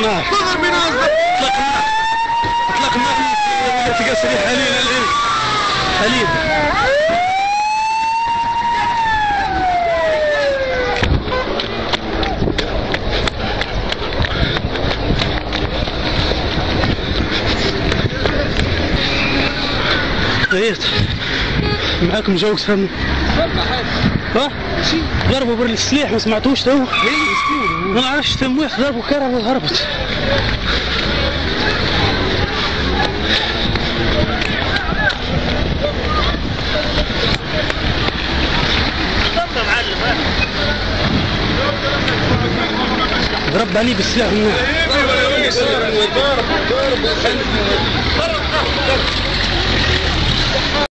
النار. اطلق النار ولات قاسري حليب. طيرت معاكم جوك فهم. ها؟ ضربوا بالسلاح ما سمعتوش تو؟ ما نعرفش تم واحد ضربوا كهرباء هربت. ضرب عليه بالسلاح النار.